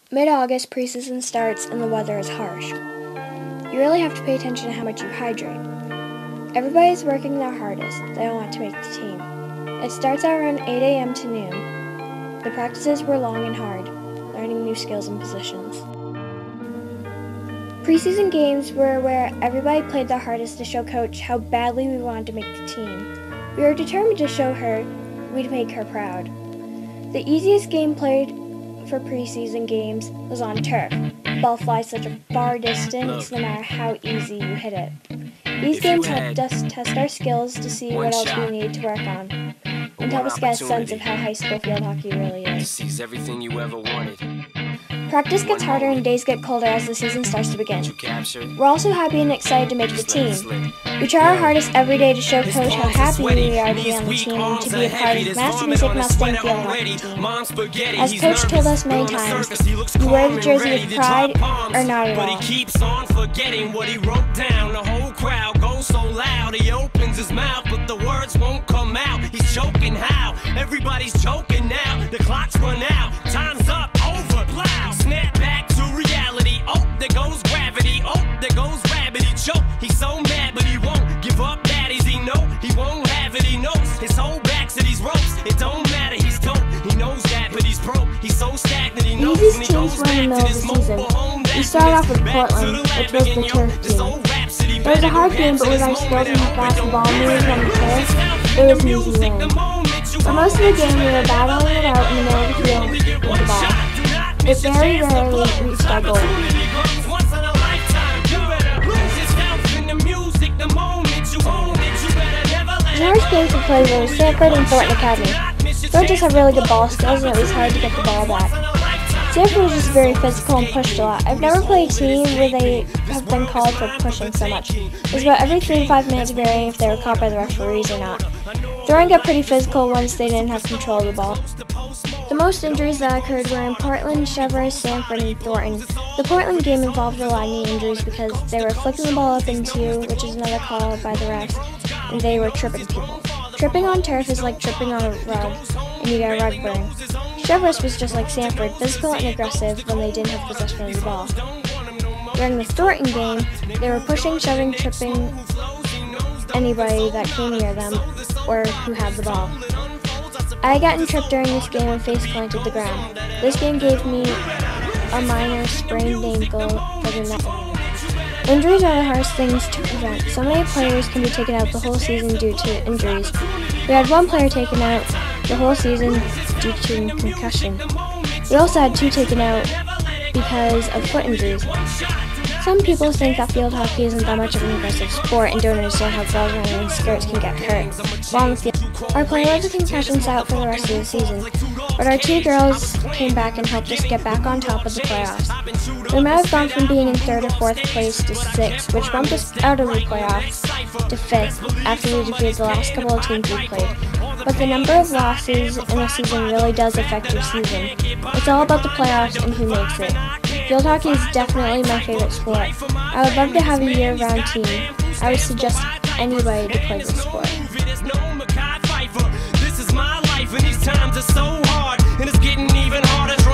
Mid-August, preseason starts and the weather is harsh. You really have to pay attention to how much you hydrate. Everybody's working their hardest. They all want to make the team. It starts at around 8 a.m. to noon. The practices were long and hard, learning new skills and positions. Preseason games were where everybody played their hardest to show Coach how badly we wanted to make the team. We were determined to show her we'd make her proud. The easiest game played for preseason games was on turf. The ball flies such a far distance no matter how easy you hit it. These games helped us test our skills to see what else we needed to work on, and help us get a sense of how high school field hockey really is. Practice gets harder and days get colder as the season starts to begin. We're also happy and excited to make the team. We try our hardest every day to show Coach how happy we are to be on the team and to be a part of the Master Music Mustang Field Hockey team. As Coach told us many times, you wear the jersey with pride or not at all. But he keeps on forgetting what he wrote down. The whole crowd goes so loud, he opens his mouth, but the words won't come out. He's choking how? Everybody's choking now. The clock's run out. Time's up. Over. Plow. Snap back to reality. Oh, there goes gravity. Oh, there goes rabbit. He choke. He's so mad, but he won't give up. Daddies, he know he won't have it. He knows his whole back to these ropes. It don't matter. He's dope. He knows that, but he's broke. He's so stagnant. He knows These when he teams goes were in the back middle to of the this season. mobile home. We started off with Portland, which was the turf team. It was a hard game, but with our skills and how fast the ball moved on the turf, it was an easy win. For most of the game, we were battling it out in the middle of the field with the ball. It very rarely reached our goal. The hardest games we played were Sanford and Thornton Academy. Thornton just had really good ball skills, and it was hard to get the ball back. Sanford was just very physical and pushed a lot. I've never played a team where they have been called for pushing so much. It was about every 3 to 5 minutes varying if they were caught by the referees or not. Thornton got pretty physical once they didn't have control of the ball. The most injuries that occurred were in Portland, Cheverus, Sanford, and Thornton. The Portland game involved a lot of knee injuries because they were flicking the ball up into you, which is another call by the refs, and they were tripping people. Tripping on turf is like tripping on a rug, and you get a rug burn. Cheverus was just like Sanford, physical and aggressive when they didn't have possession of the ball. During the Thornton game, they were pushing, shoving, tripping anybody that came near them or who had the ball. I got tripped during this game and face planted the ground. This game gave me a minor sprained ankle for the neck. Injuries are the hardest things to prevent. So many players can be taken out the whole season due to injuries. We had one player taken out the whole season due to concussion. We also had 2 taken out because of foot injuries. Some people think that field hockey isn't that much of an aggressive sport and don't understand how girls running in skirts can get hurt while on the field. Our player had the concussions out for the rest of the season, but our 2 girls came back and helped us get back on top of the playoffs. We might have gone from being in 3rd or 4th place to 6th, which bumped us out of the playoffs to 5th after we defeated the last couple of teams we played. But the number of losses in a season really does affect your season. It's all about the playoffs and who makes it. Field hockey is definitely my favorite sport. I would love to have a year-round team. I would suggest anybody to play this sport. This is my life, and these times are so hard, and it's getting even harder.